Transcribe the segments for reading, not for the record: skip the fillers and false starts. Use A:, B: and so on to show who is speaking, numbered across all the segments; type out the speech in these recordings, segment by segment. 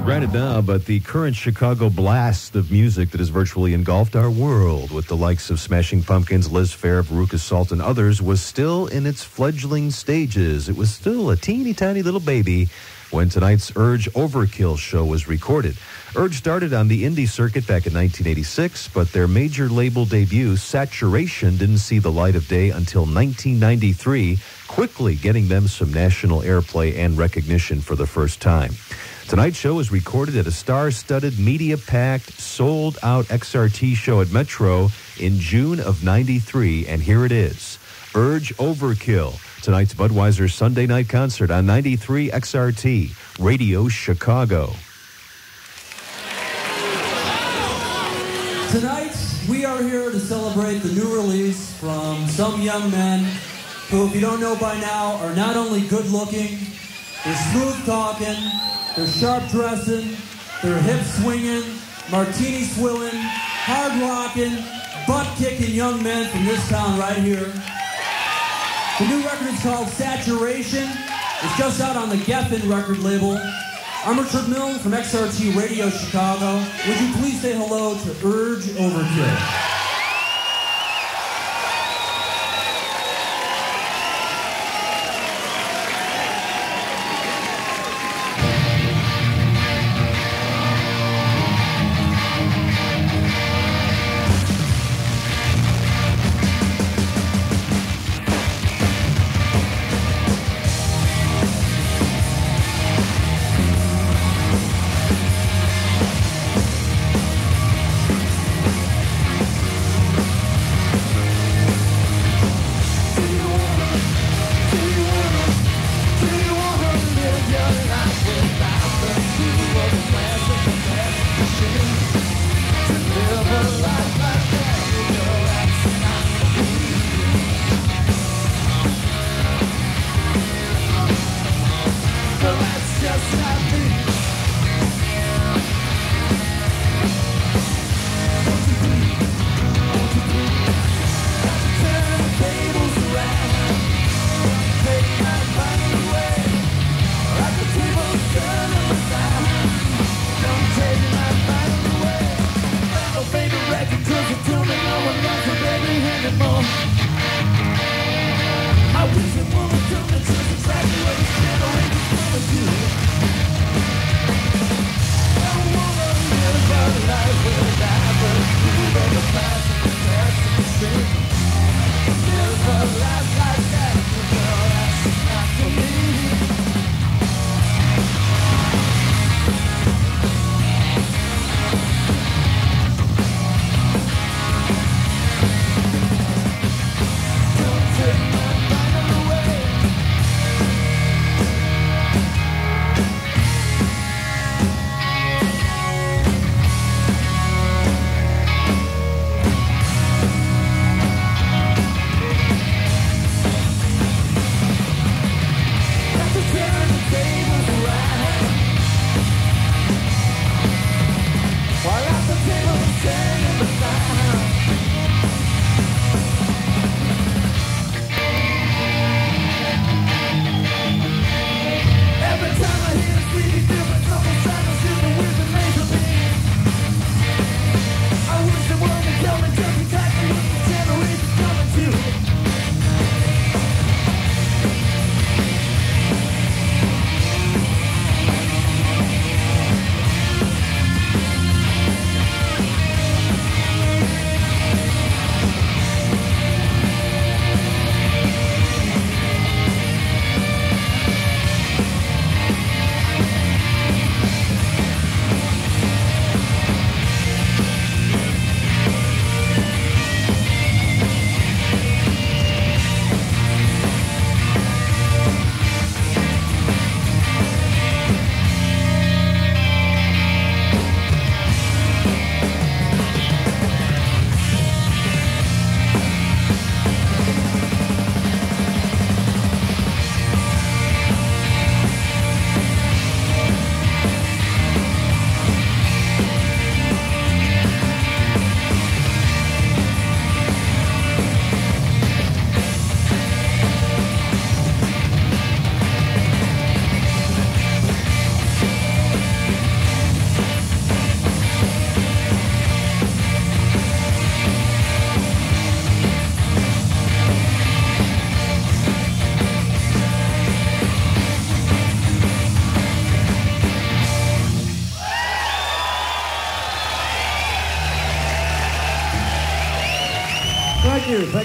A: granted now, but the current Chicago blast of music that has virtually engulfed our world with the likes of Smashing Pumpkins, Liz Phair, Veruca Salt, and others was still in its fledgling stages. It was still a teeny tiny little baby when tonight's Urge Overkill show was recorded. Urge started on the indie circuit back in 1986, but their major label debut, Saturation, didn't see the light of day until 1993, quickly getting them some national airplay and recognition for the first time. Tonight's show was recorded at a star-studded, media-packed, sold-out XRT show at Metro in June of 93, and here it is, Urge Overkill, tonight's Budweiser Sunday night concert on 93 XRT, Radio Chicago.
B: Tonight, we are here to celebrate the new release from some young men who, if you don't know by now, are not only good-looking, they're smooth-talking, they're sharp-dressing, they're hip-swinging, martini-swilling, hard-rocking, butt-kicking young men from this town right here. The new record is called Saturation. It's just out on the Geffen record label. I'm Richard Milne from XRT Radio Chicago. Would you please say hello to Urge Overkill?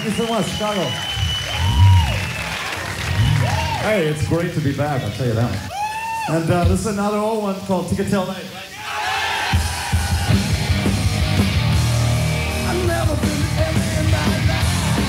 C: Thank you so much, Chicago. Hey, it's great to be back, I'll tell you that. And this is another old one called Ticket Till Night. I've never been ever in my life.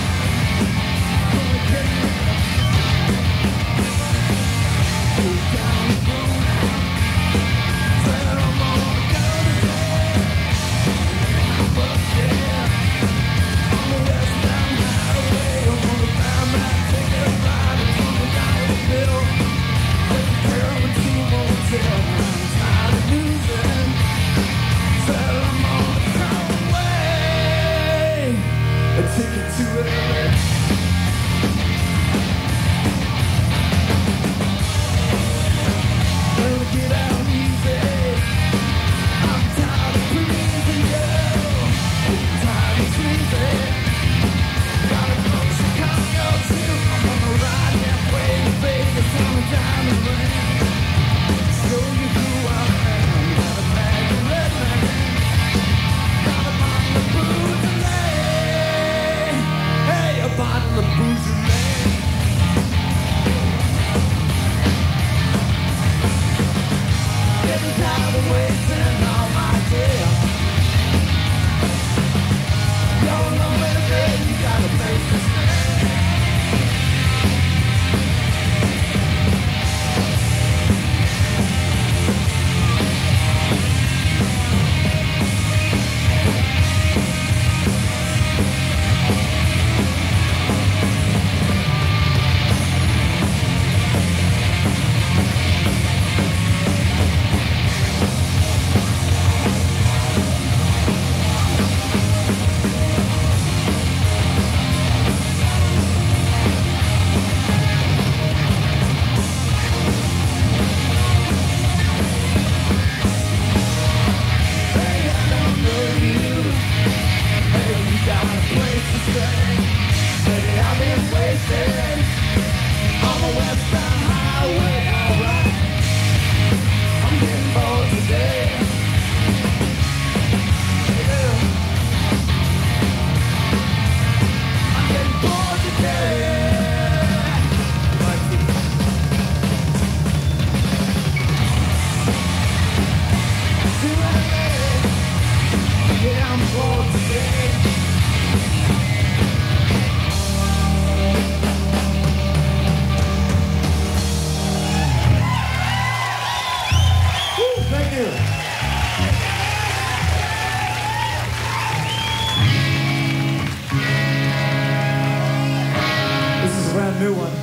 C: New one.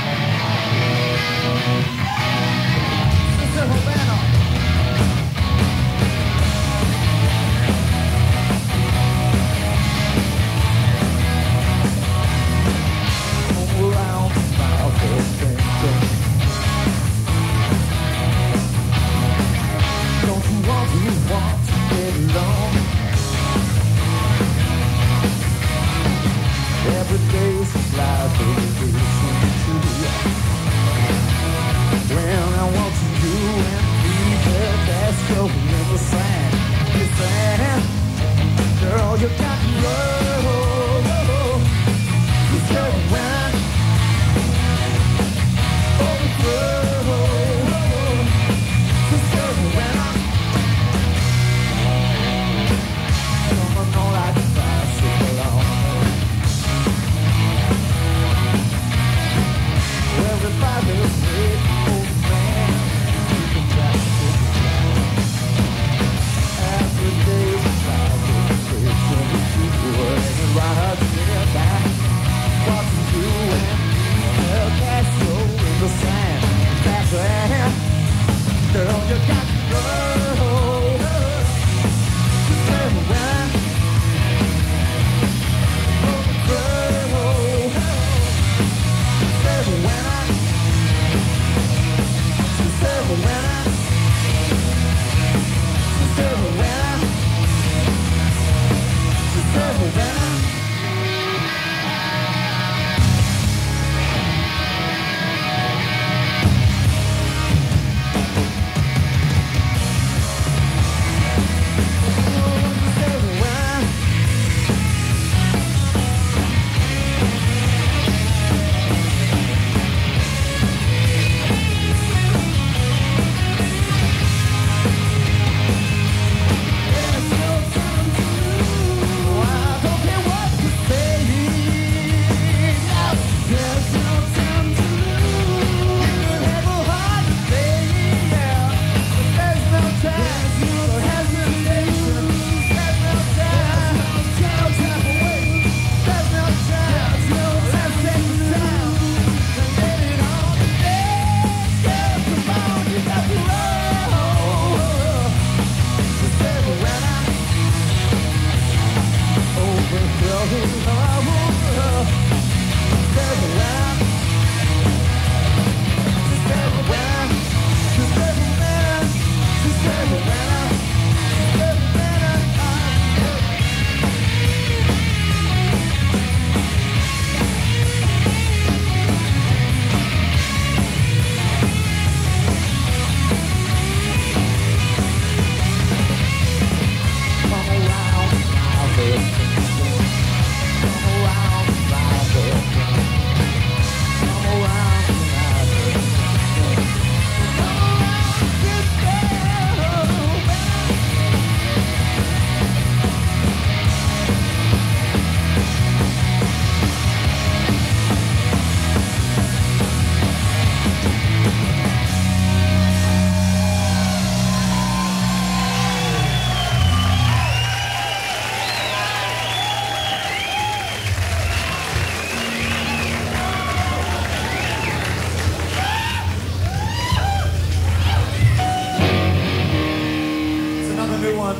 C: Sister Havana. All around the mouth of Satan. Don't you want to get along? Every day's a life of a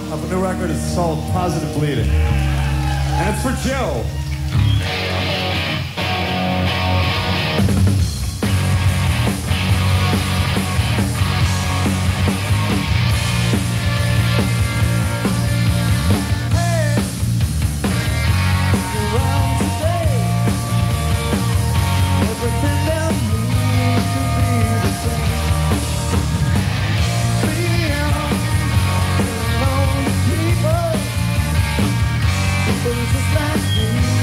C: of a new record. It's called Positive Bleeding. And it's for Joe.
D: Just like me.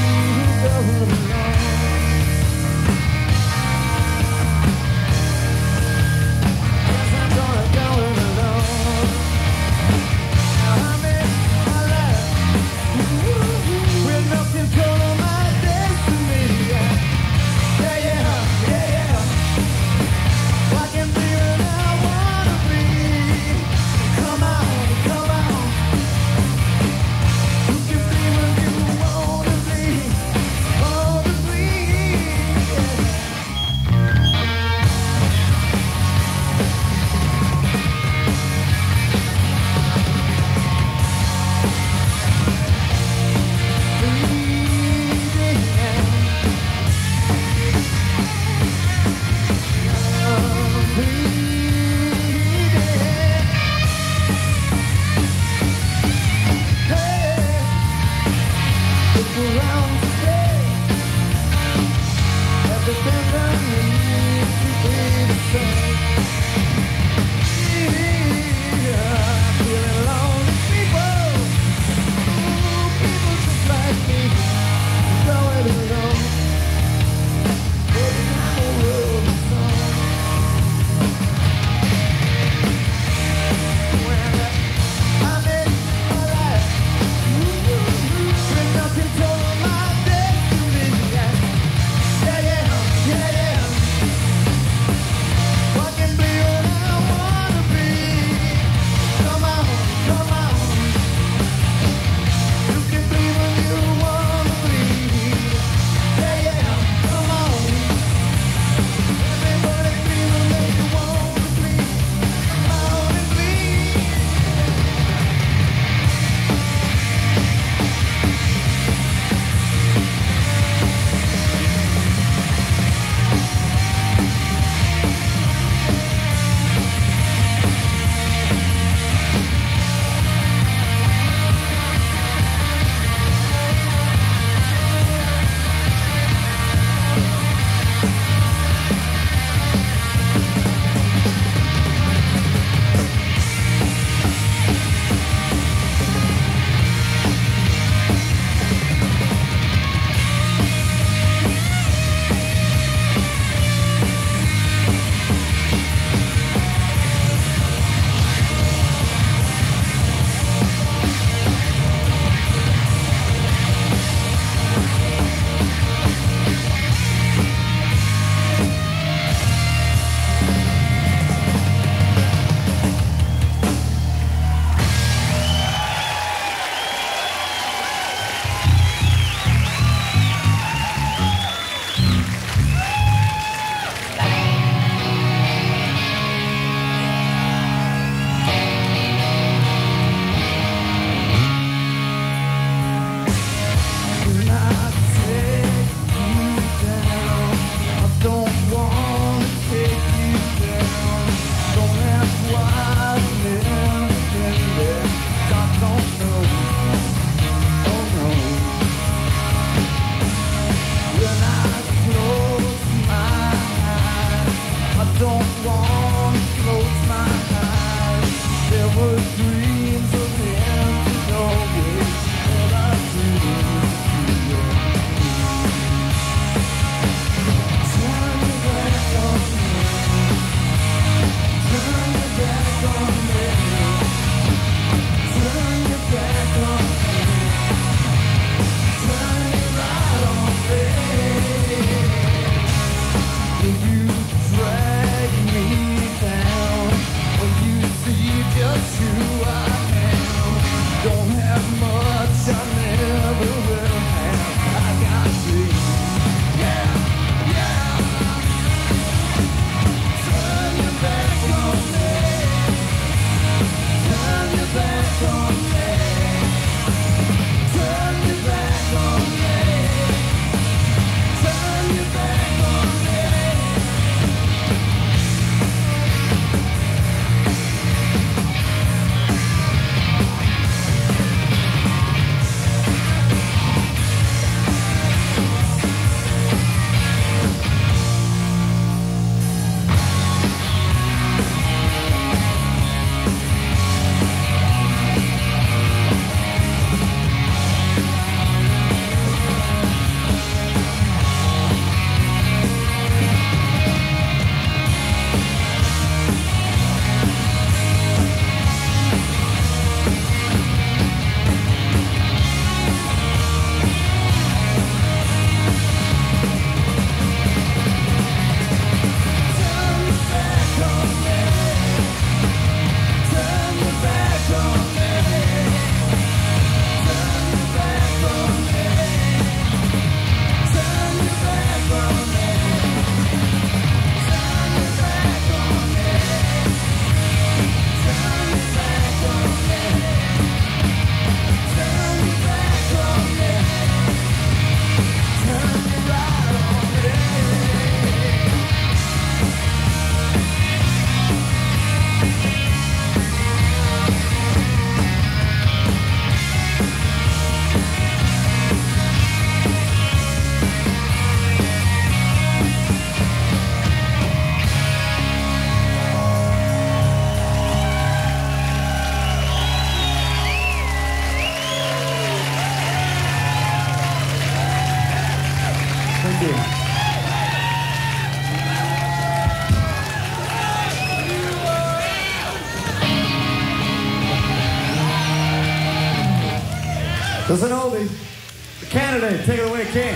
C: There's an oldie. The Candidate, take it away, King.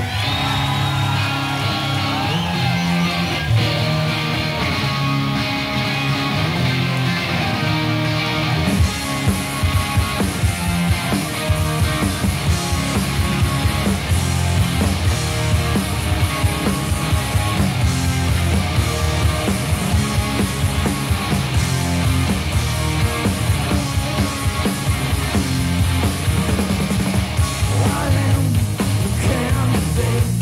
D: I am the candidate.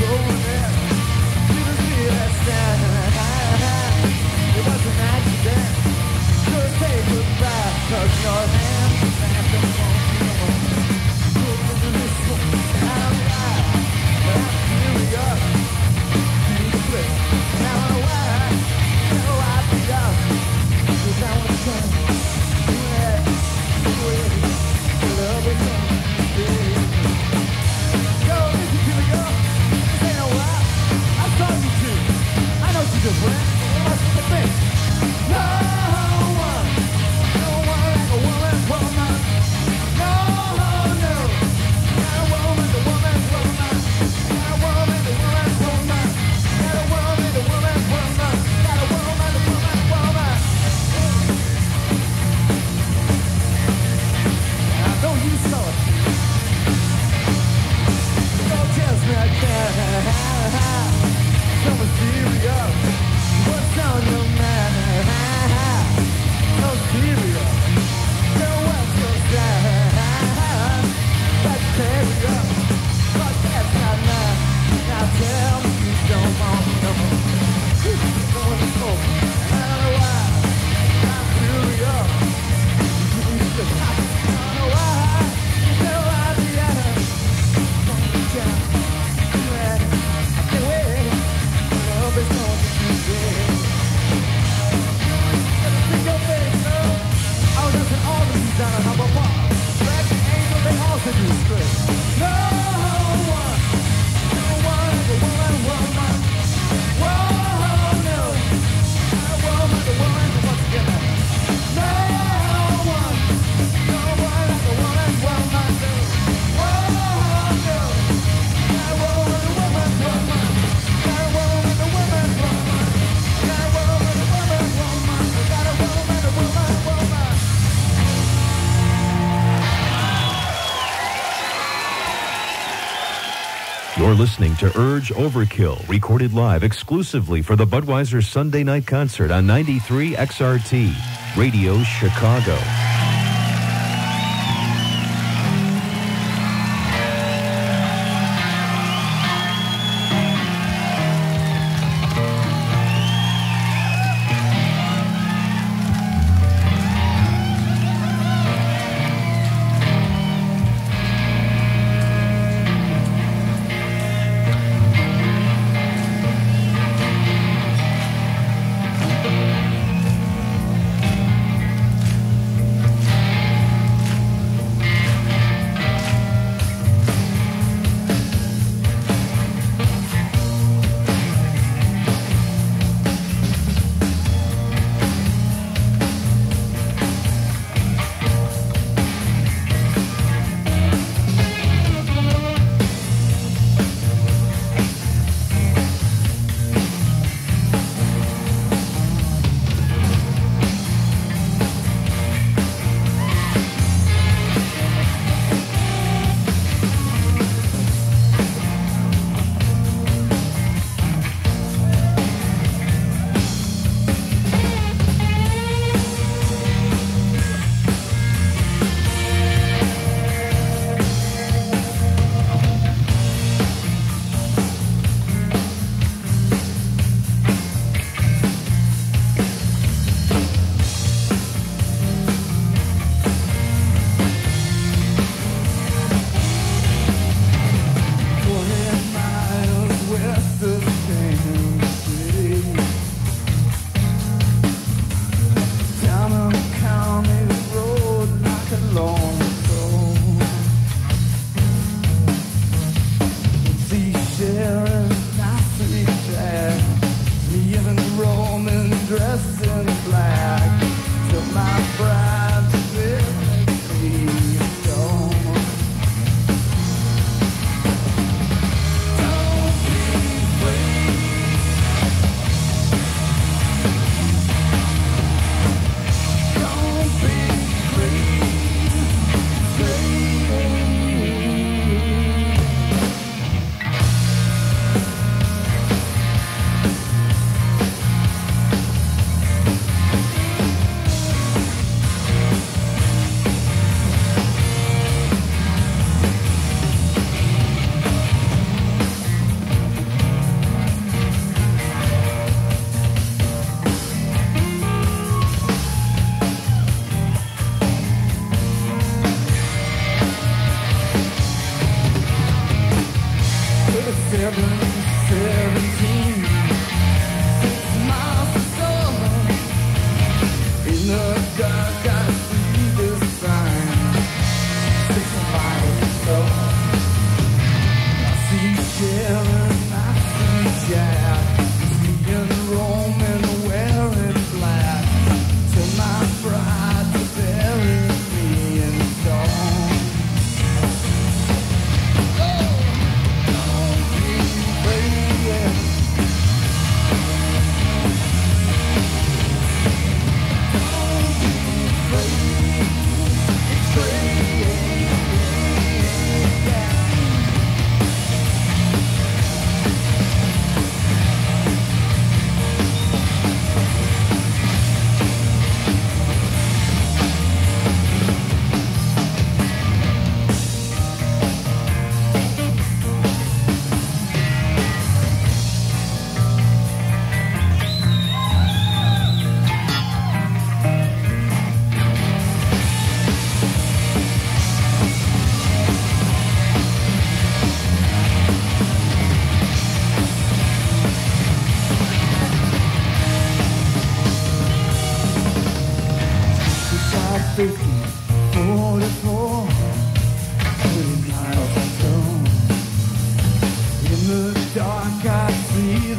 A: You're listening to Urge Overkill, recorded live exclusively for the Budweiser Sunday night concert on 93 XRT, Radio Chicago.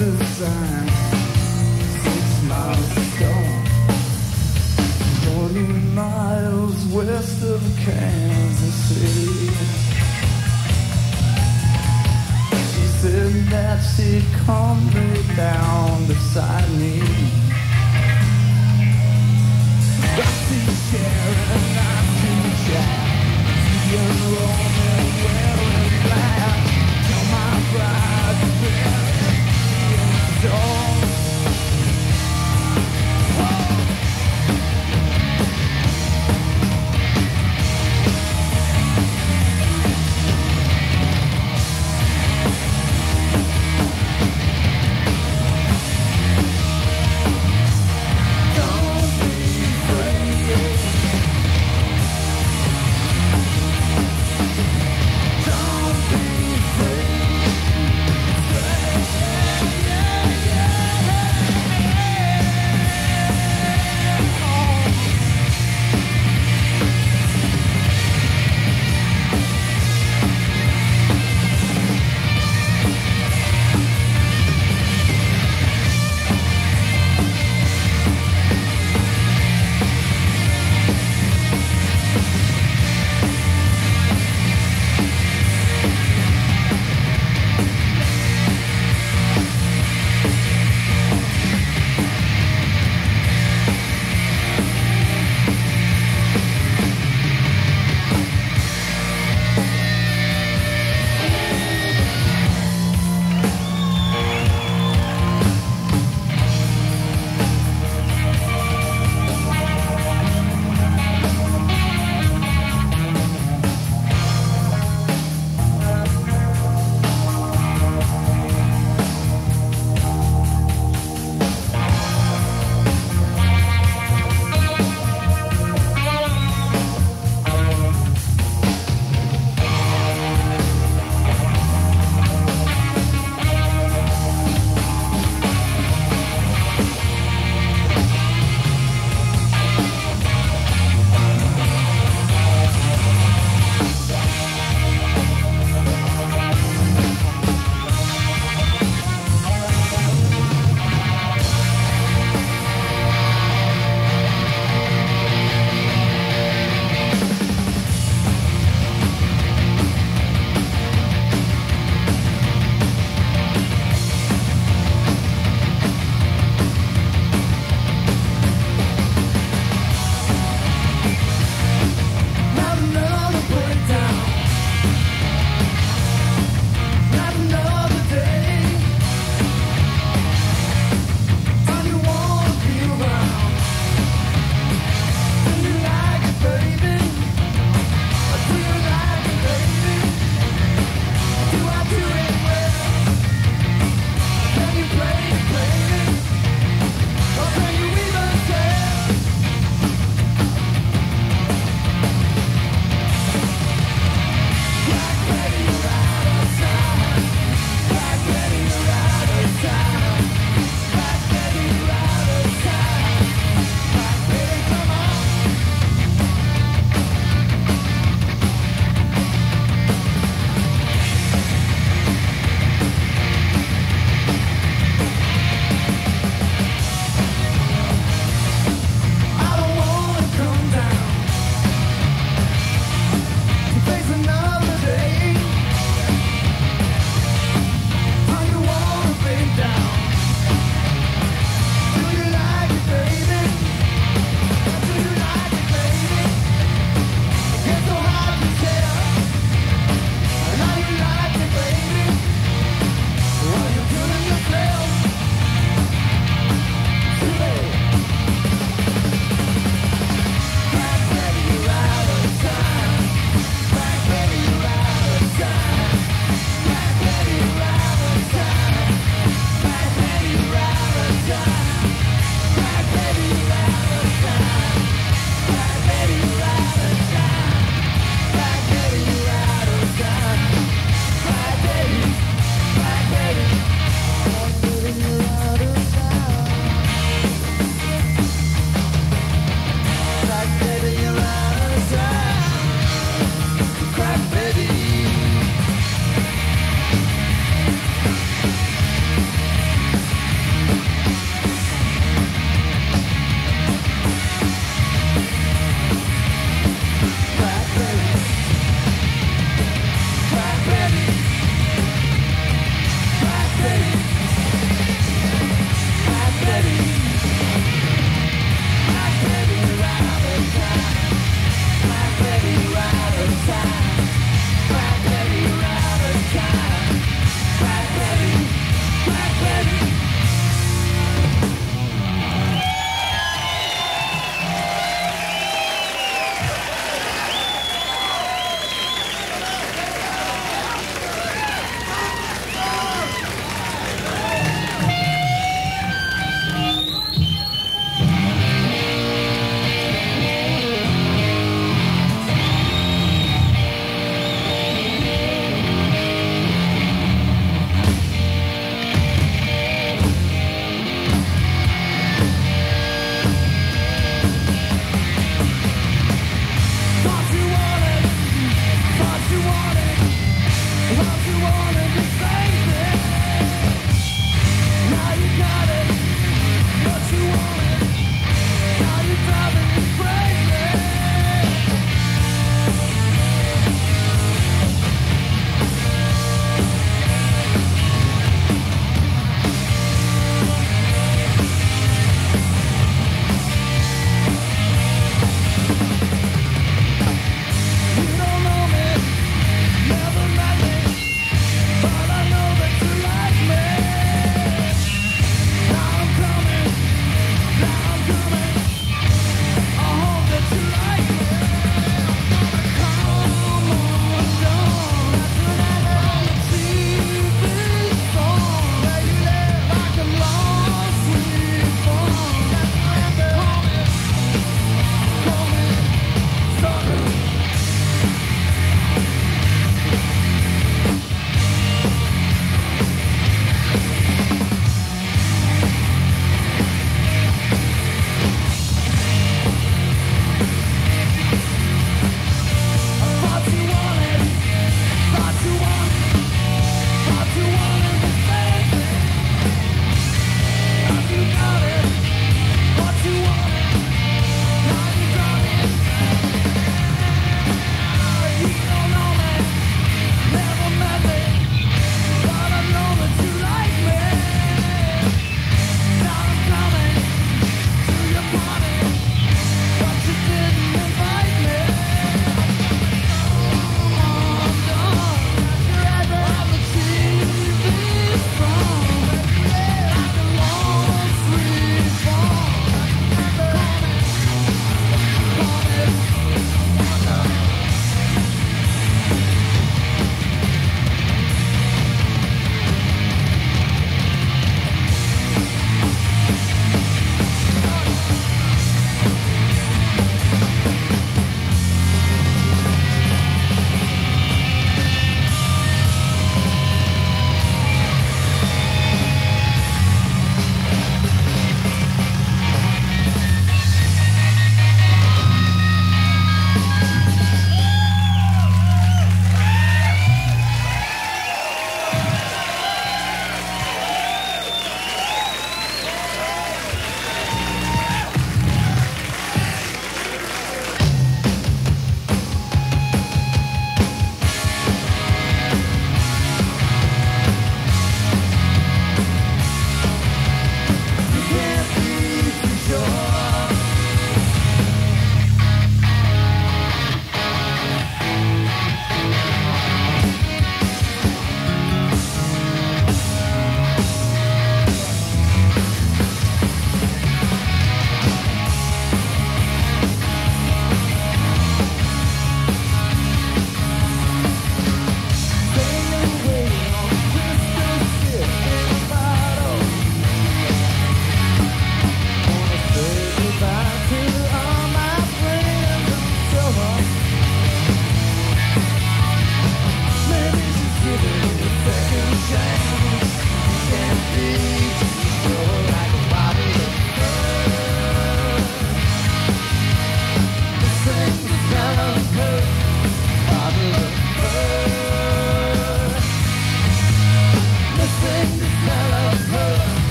C: the sign 6 miles ago, 20 miles west of Kansas City. She said that she'd come lay down beside me. I see Sharon, I see Jack, see a Roman wearing black. Tell my bride to wear the door.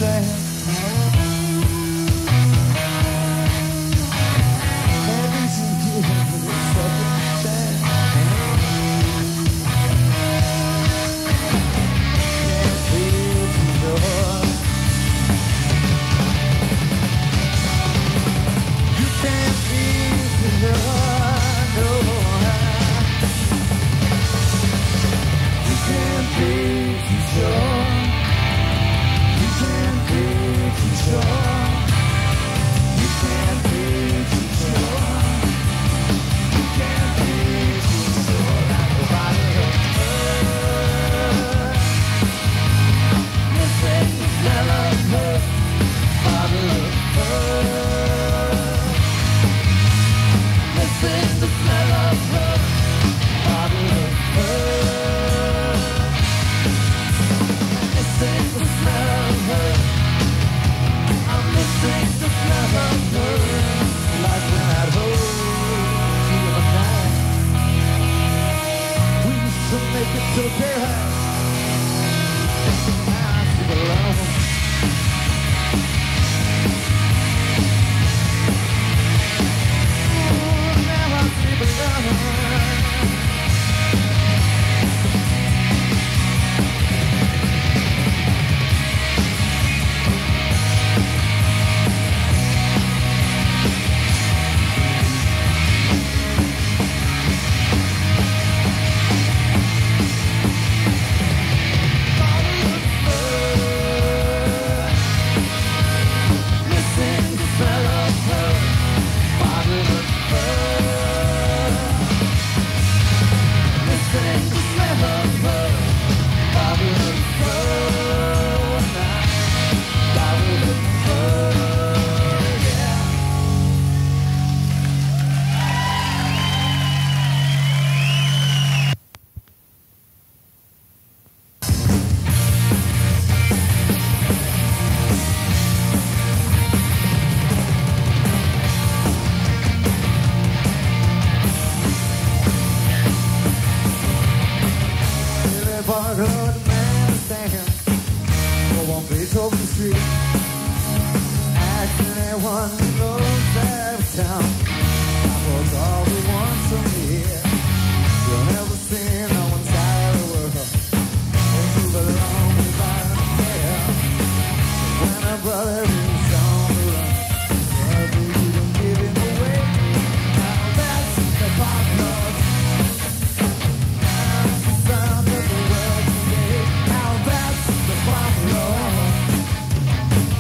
C: sad. Maybe some give it a second chance. Can't feel too sure. You can't feel too sure, no. You can't feel too sure. You can't feel too sure. You can't feel too sure. You can't feel too sure. Like a bottle of earth. This is the smell of her. Bottle of earth. This is the smell of her. Bottle of earth. This is the smell of her. I'm missing the smell of her. Like when I'd hold you at night. We used to make it till daylight. Now I sleep alone. Ooh, now I sleep alone. Missing the smell of her. Bottle of earth. Missing the smell of her. Bottle of earth. Bottle of earth, yeah. Billy Barker, the man standing on Beethoven Street. Asking anyone who knows that town. That was all we want from here. You'll never see no one side of the world. They move along without a care. When a brother is on the run, brother, you don't give him away. Now that's the pop love. That's the sound of the world today. Now that's the pop love.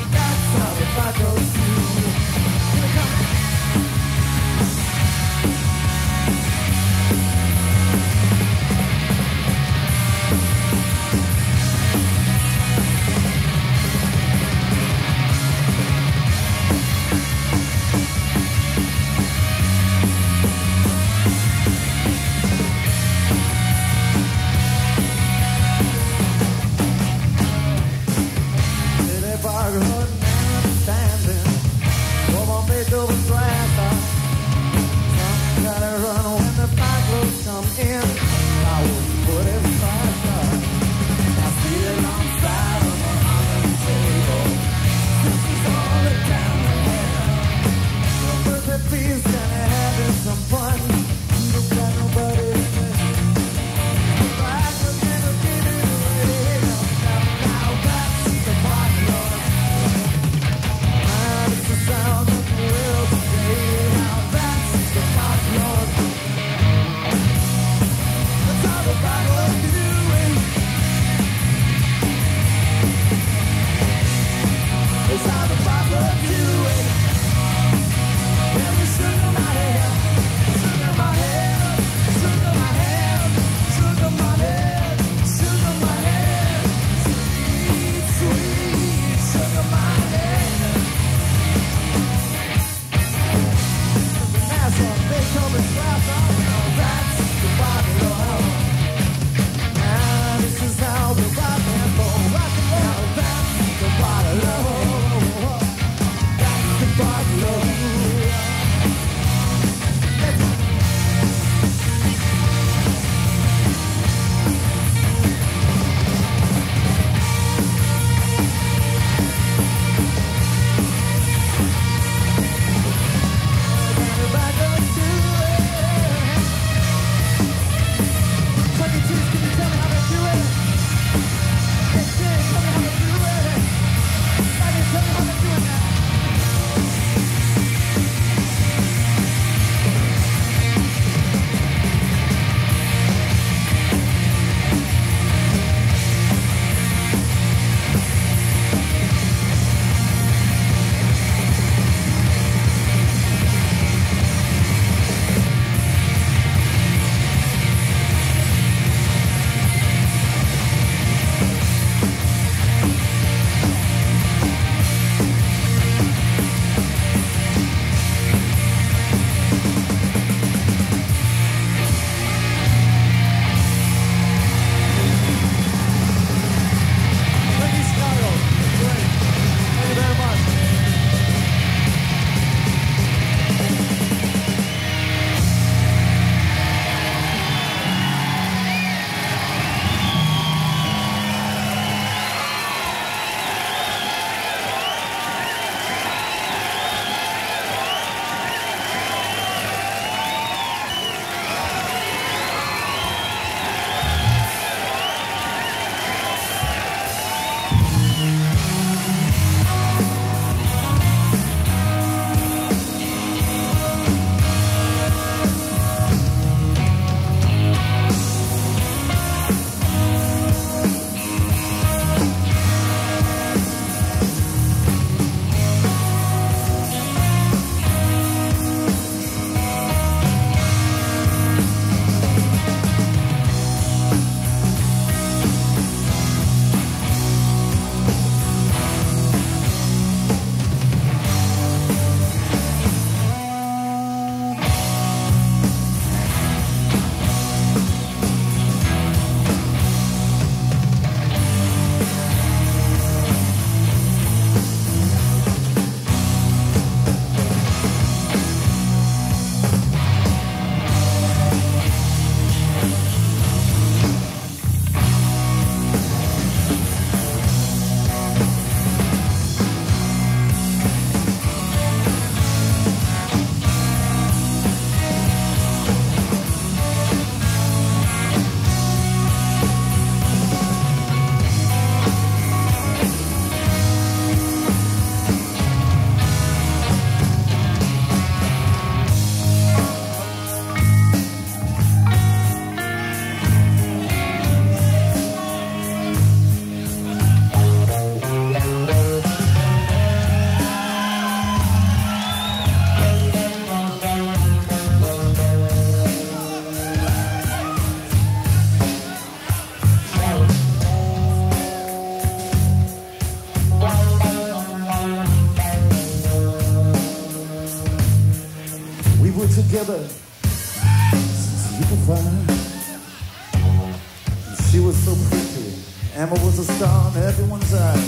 C: together since you were 5. She was so pretty. Emma was a star in everyone's eye.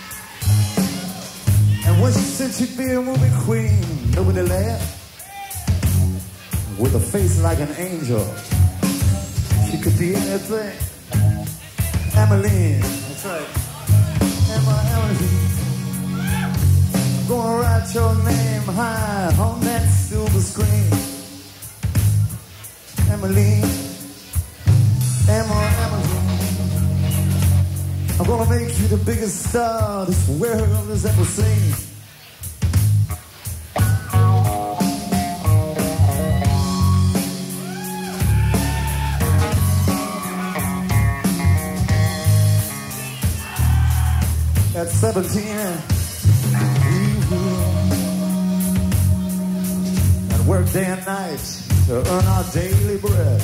C: And when she said she'd be a movie queen, nobody laughed. With a face like an angel, she could be anything. Emmeline, that's right. Emmeline. Gonna write your name high on that silver screen. Emmeline, Emmeline. I'm gonna make you the biggest star this world has ever seen. At 17, and work day and night to earn our daily bread.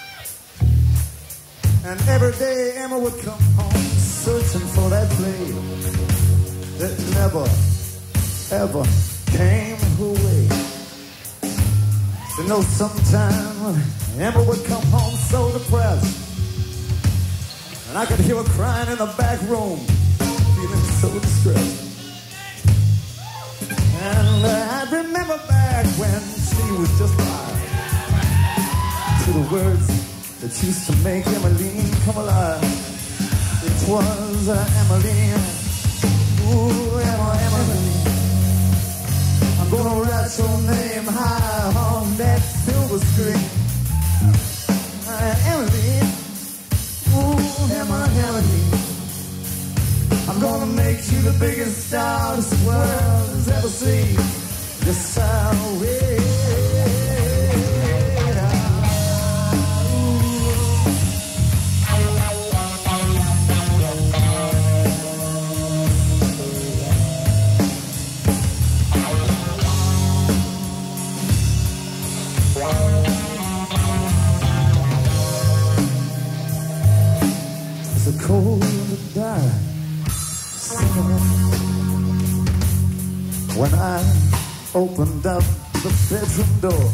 C: And every day Emma would come home searching for that flame that never, ever came her way. You know, sometime Emma would come home so depressed, and I could hear her crying in the back room, feeling so distressed. And I remember back when she was just 5, to the words that used to make Emmeline come alive. It was Emmeline, ooh, Emmeline. I'm gonna write your name high on that silver screen. Emmeline, ooh, Emmeline. I'm gonna make you the biggest star this world has ever seen. Yes, I will. It's a cold dark when I opened up the bedroom door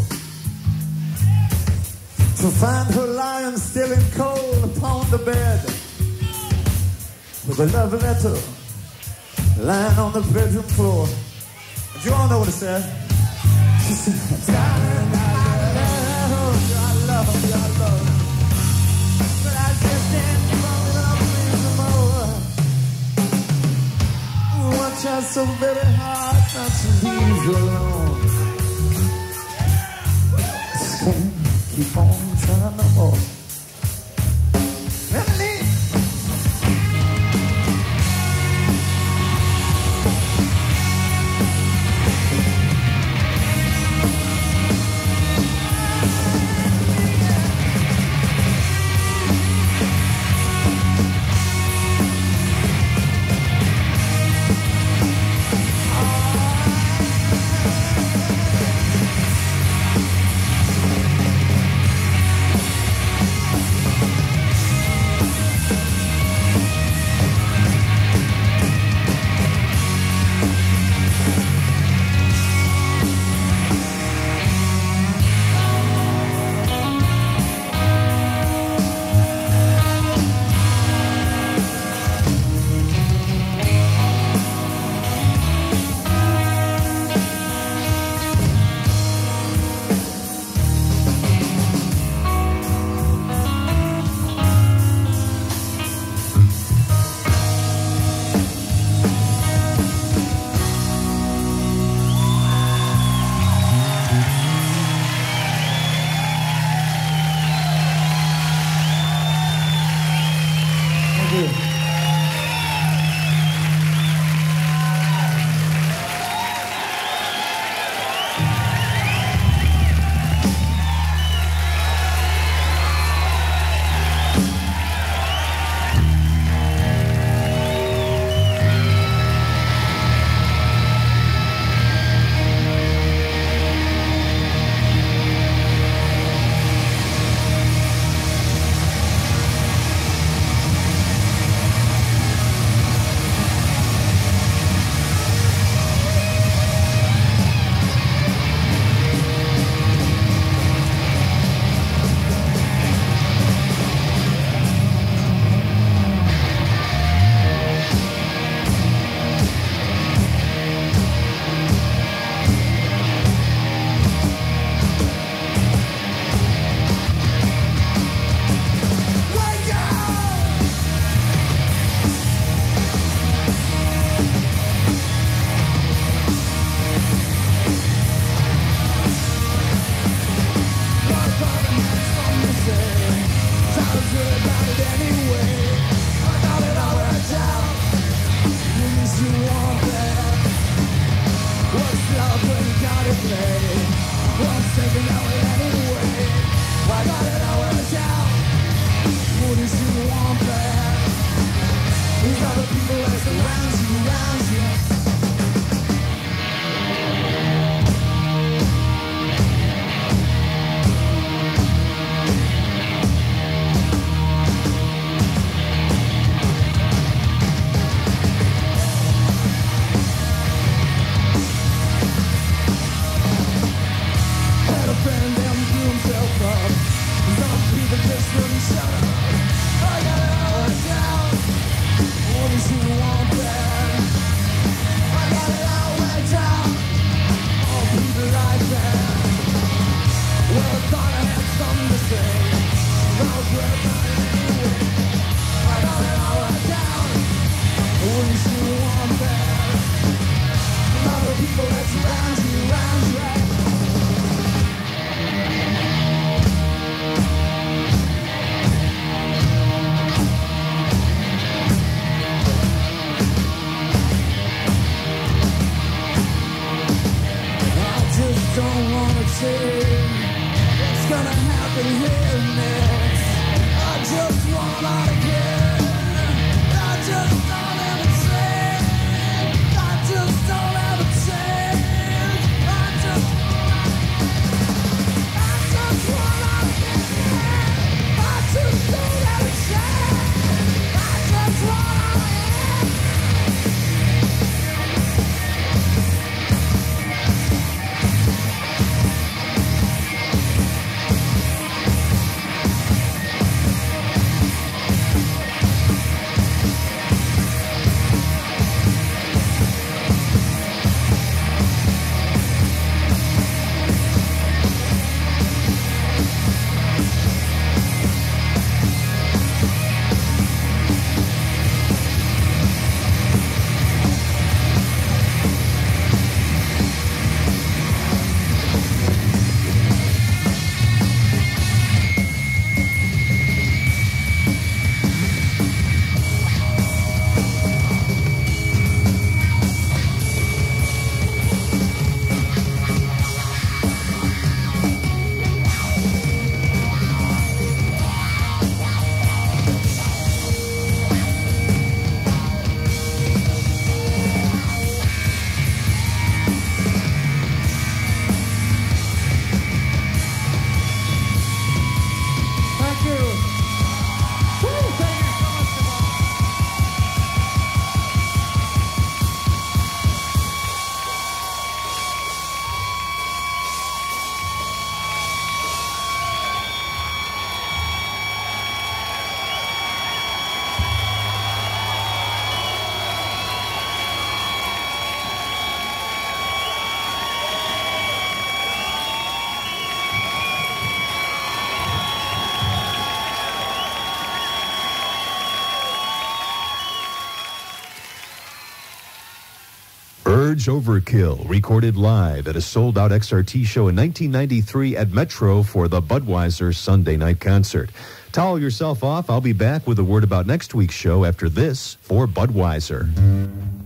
C: to find her lying still and cold upon the bed with a love letter lying on the bedroom floor. And you all know what it said. She said, darling, I love you, I love you. But I just can't fall in love with you more. I try so very hard not to leave you alone. Just can't keep on trying no more. Emily.
A: Urge Overkill, recorded live at a sold-out XRT show in 1993 at Metro for the Budweiser Sunday night concert. Towel yourself off. I'll be back with a word about next week's show after this for Budweiser.